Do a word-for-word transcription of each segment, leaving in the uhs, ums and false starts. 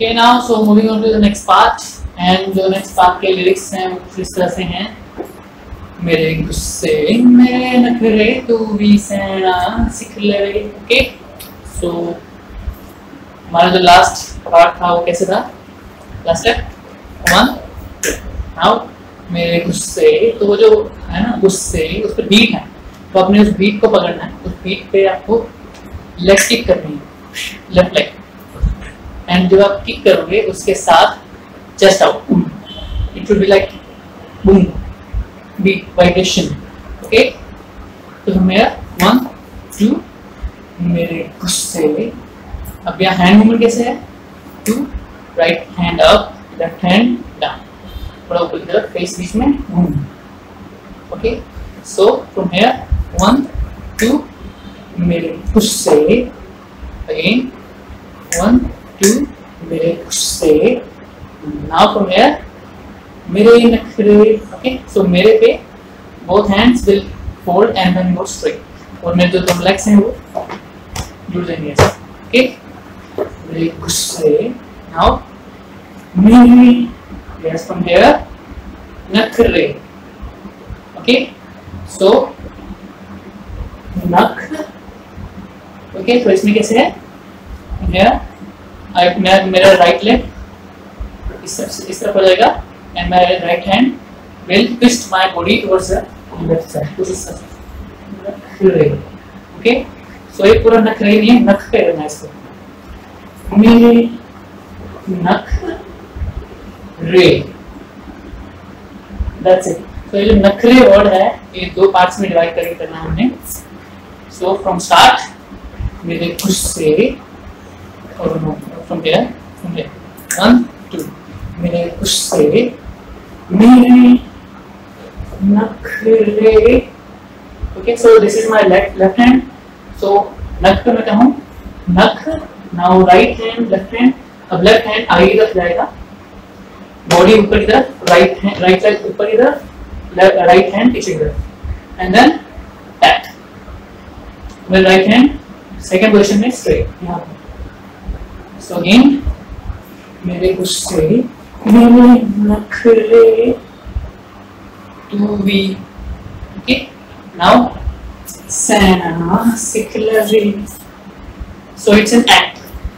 Okay, now so moving on to the next part, and जो next part के lyrics हैं वो कुछ इस तरह से हैं. मेरे गुस्से मेरे नखरे तू भी सहना सीख ले. Okay, so हमारा जो last part था वो कैसे था? Last step one. Now मेरे गुस्से, तो वो जो है ना गुस्से, उस पर बीट है, तो आपने उस बीट को पकड़ना है. उस बीट पे आपको लेग किक करनी है, लेफ्ट लेग, एंड जब आप किक करोगे उसके साथ chest out, it will be like boom beat vibration. Okay, तो मेरा वन टू मेरे गुस्से. अब यहाँ हैंड मूवमेंट कैसे है? Two right hand up, left hand down, थोड़ा ऊपर की तरफ, फेस बीच में boom. Okay, so from here one two मेरे गुस्से, अगेन वन टू मेरे गुस्से. नाउ फ्रॉम हियर मेरे नखरे. ओके, सो मेरे पे both hands will fold and then go straight, और मेरे जो दो लेग्स हैं वो जुड़ जाएंगे ऐसे. ओके, मेरे गुस्से. नाउ मेरे, यस, फ्रॉम हियर नखरे. ओके, सो नख. ओके, तो इसमें कैसे है? हियर मेरा मेरा राइट लेग इस तरफ इस तरफ हो जाएगा, and my right hand will twist my body towards the left side, कुछ इस तरह. ओके, सो ये पूरा नखरे नहीं है, नख पे रहना है इसको. मेरे नख रे, दैट्स इट. तो ये जो नखरे वर्ड है ये दो पार्ट्स में डिवाइड करके करना है हमने. सो फ्रॉम स्टार्ट मेरे गुस्से, और from here from here one two मेरे गुस्से मेरे नखरे. Okay, so this is my left left hand. So नख पे मैं कहूँ नख. Now right hand left hand. अब लेफ्ट हैंड आगे की तरफ जाएगा, बॉडी ऊपर की तरफ, राइट हैंड राइट साइड ऊपर की तरफ, राइट हैंड पीछे की तरफ, and then tap with right hand second position में स्ट्रेट यहाँ पे. सो अगेन मेरे गुस्से मेरे नखरे तू भी. ओके, नाउ सहना सीख ले. So it's an act.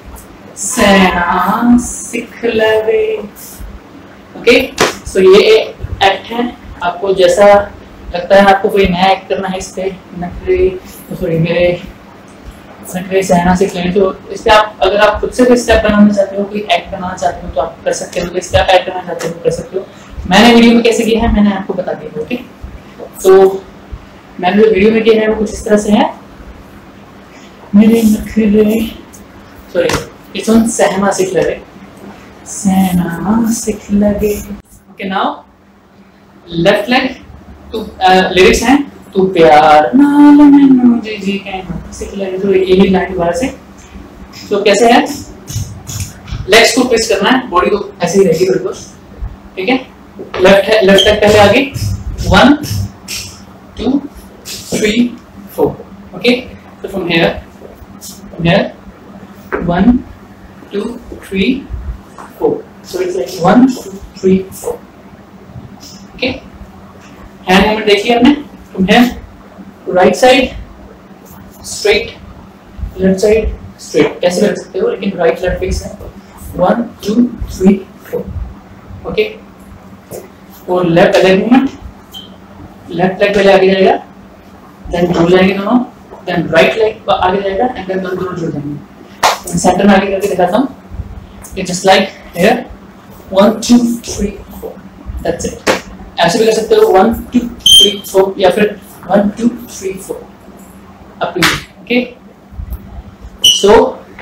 सहना सीख ले. ओके, सो ये एक्ट है. आपको जैसा लगता है आपको कोई नया एक्ट करना है इस पे, नखरे सॉरी मेरे नखरे सहना सीख लें, तो इस पे आप अगर आप खुद से कोई स्टेप बनाना चाहते हो, कोई एक्ट बनाना चाहते हो तो आप कर सकते हो. कोई स्टेप ऐड करना चाहते हो कर सकते हो. मैंने वीडियो में कैसे किया है मैंने आपको बता दिया. ओके, तो मैंने जो वीडियो में किया है वो कुछ इस तरह से है. मेरे नखरे सॉरी इट्स ऑन सहना सीख ले, सहना सीख लगे. Okay, now left leg to lyrics हैं. तू प्यार नाल मैनू जी जी कहना सीख लगे. तो यही लाइन दोबारा से. तो कैसे है? लेग्स को प्रेस करना है, बॉडी को ऐसे ही रहेगी बिल्कुल. ठीक है, लेफ्ट है लेफ्ट लेग पहले आगे, one two three four. Okay, तो from here from here one two three four. So it's like one two three four. Okay, hand movement देखिए आपने. From here right side straight, left side straight, कैसे कर सकते हो, लेकिन right left fix है. One two three four. Okay, और left leg movement, left leg पहले आगे जाएगा, देन जुड़ जाएंगे दोनों, देन राइट लेग आगे जाएगा, एंड देन दोनों दोनों जुड़ जाएंगे. सेंटर में आगे करके दिखाता हूँ. It's just like here one two three four. That's it. ऐसे भी कर सकते हो वन टू थ्री फोर, या फिर one two three four up to. Okay, so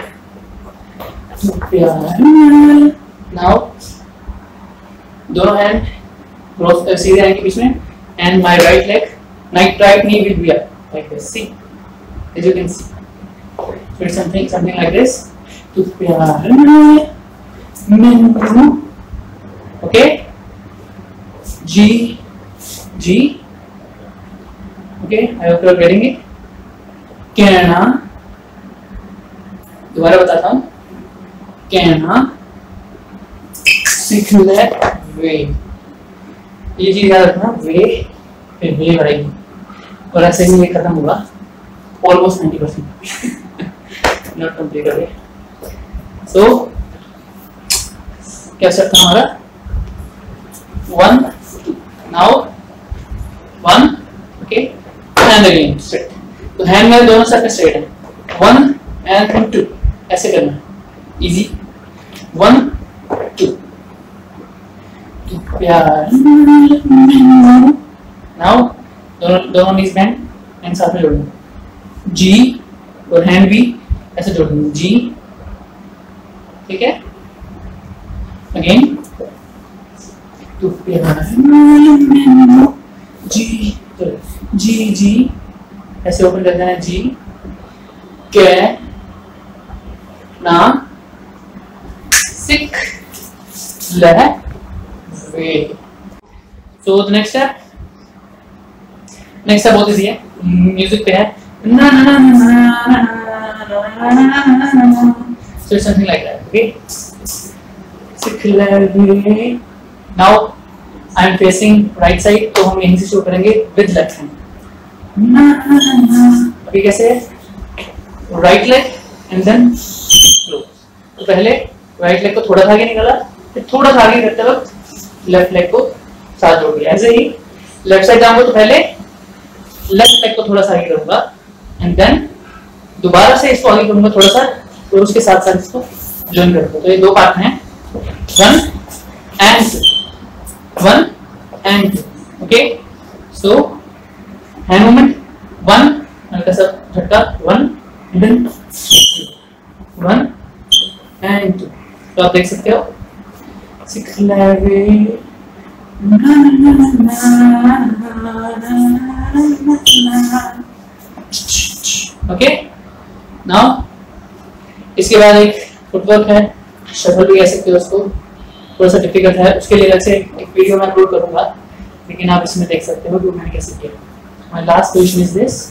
now दोनों हैंड क्रॉस सीधे आएंगे बीच में, and my right leg night right knee will be up like this. See, as you can see, so it's something something like this. तू प्यार मैनू. Okay, जी जी. Okay, I hope you are getting it. कहना, दोबारा बताता हूँ. कहना सीख ले वे, ये चीज याद रखना, वे फिर वे बढ़ेगी और ऐसे ही ये खत्म होगा almost ninety percent not complete हो गया। सो क्या स्टेप था हमारा, one now one, okay and again straight. तो हैंड में दोनों साइड स्ट्रेट है, वन एंड फिर टू, ऐसे करना इजी, वन टू, प्यार नाउ दोनों दोनों नीज बैंड एंड साथ में जोड़ना, जी और हैंड भी ऐसे जोड़ना, जी, ठीक है। अगेन तो प्यार जी, जी जी ऐसे ओपन कर देना, जी के ना सिख ले वे। So the next step, next step बहुत इजी है, म्यूजिक पे है, ना ना ना ना ना, so it's something like that, okay. सिख ले वे। Now I am facing right side, तो हम यहीं से शुरू करेंगे विद लेफ्ट हैंड। अभी कैसे, right leg and then close. तो पहले राइट लेग को थोड़ा सा आगे निकाला, फिर थोड़ा सा आगे करते वक्त लेफ्ट लेग को साथ जोड़ दिया। ऐसे ही लेफ्ट साइड जाऊंगा तो पहले लेफ्ट लेग को थोड़ा सा आगे करूंगा एंड देन दोबारा से इसको आगे करूंगा थोड़ा सा, और उसके साथ साथ इसको ज्वाइन करूंगा। तो ये दो पार्ट हैं, one and one and two, okay. So hand movement, one हल्का सा झटका, one and then one and two. तो आप देख सकते हो, सिख ले वे ना ना ना ना, ओके। नाउ इसके बाद एक फुटवर्क है, शफल भी कह सकते हो उसको, थोड़ा सा डिफिकल्ट है, उसके लिए अलग से एक वीडियो मैं अपलोड करूंगा, लेकिन आप इसमें देख सकते हो कि मैंने कैसे किया। My last position is this,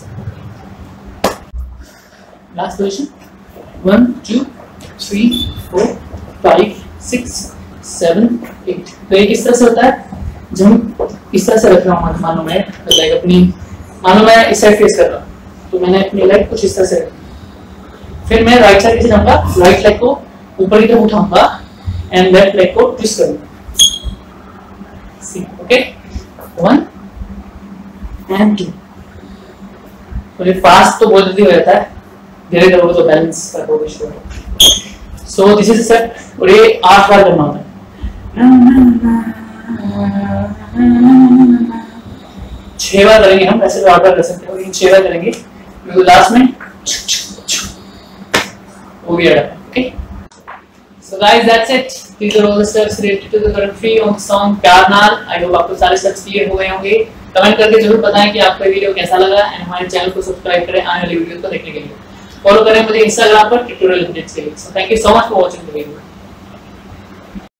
last position, one two three four five six seven eight. तो ये किस तरह से होता है, जब हम इस तरह से रख रहा हूँ, मान लो मैं लाइक अपनी, मान लो मैं इस साइड फेस कर रहा हूँ, तो मैंने अपनी लेग कुछ इस तरह से रखी, फिर मैं राइट साइड से जाऊंगा, राइट लेग को ऊपर की तरफ उठाऊंगा एंड लेफ्ट लेग को ट्विस्ट करूंगा, see, okay. One and two. तो ये फास्ट तो बहुत जल्दी हो जाता है, धीरे करोगे तो बैलेंस का बहुत इशू है। सो दिस इज सेट, और ये आठ बार करना होता है। छह बार करेंगे हम, वैसे तो आठ बार कर सकते हो, लेकिन छह बार करेंगे क्योंकि लास्ट में वो भी आएगा, okay. So guys, that's it. These are all the steps related to the choreography of the song प्यार नाल। I hope आपको सारे steps क्लियर हो गए होंगे। कमेंट करके जरूर बताएं कि आपको ये वीडियो कैसा लगा, एंड हमारे चैनल को सब्सक्राइब करें आने वाली वीडियो को देखने के लिए। फॉलो करें मुझे इंस्टाग्राम पर ट्यूटोरियल अपडेट्स के लिए। So thank you so much for watching the video.